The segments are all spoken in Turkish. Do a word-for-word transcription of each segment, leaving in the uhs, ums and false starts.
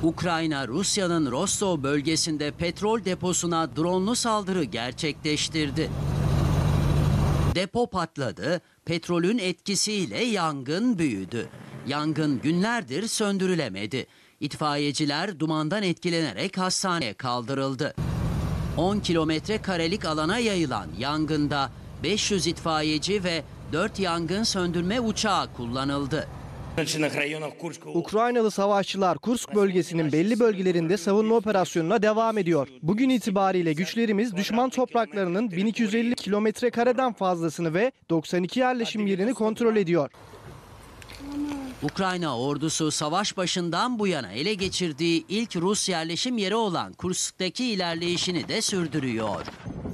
Ukrayna, Rusya'nın Rostov bölgesinde petrol deposuna dronlu saldırı gerçekleştirdi. Depo patladı, petrolün etkisiyle yangın büyüdü. Yangın günlerdir söndürülemedi. İtfaiyeciler dumandan etkilenerek hastaneye kaldırıldı. on kilometre karelik alana yayılan yangında beş yüz itfaiyeci ve dört yangın söndürme uçağı kullanıldı. Ukraynalı savaşçılar Kursk bölgesinin belli bölgelerinde savunma operasyonuna devam ediyor. Bugün itibariyle güçlerimiz düşman topraklarının bin iki yüz elli kilometre kareden fazlasını ve doksan iki yerleşim yerini kontrol ediyor. Ukrayna ordusu savaş başından bu yana ele geçirdiği ilk Rus yerleşim yeri olan Kursk'taki ilerleyişini de sürdürüyor.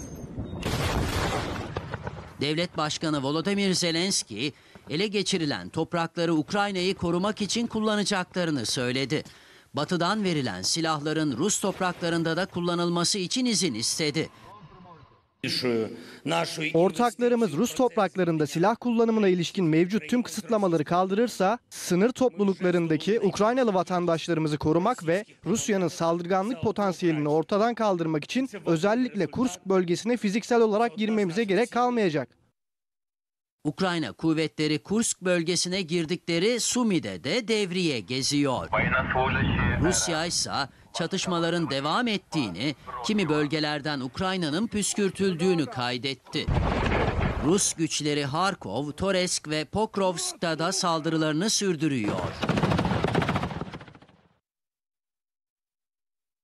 Devlet Başkanı Volodymyr Zelenski, ele geçirilen toprakları Ukrayna'yı korumak için kullanacaklarını söyledi. Batı'dan verilen silahların Rus topraklarında da kullanılması için izin istedi. Ortaklarımız Rus topraklarında silah kullanımına ilişkin mevcut tüm kısıtlamaları kaldırırsa, sınır topluluklarındaki Ukraynalı vatandaşlarımızı korumak ve Rusya'nın saldırganlık potansiyelini ortadan kaldırmak için özellikle Kursk bölgesine fiziksel olarak girmemize gerek kalmayacak. Ukrayna kuvvetleri Kursk bölgesine girdikleri Sumi'de de devriye geziyor. Rusya ise çatışmaların devam ettiğini, kimi bölgelerden Ukrayna'nın püskürtüldüğünü kaydetti. Rus güçleri Harkov, Toretsk ve Pokrovsk'ta da saldırılarını sürdürüyor.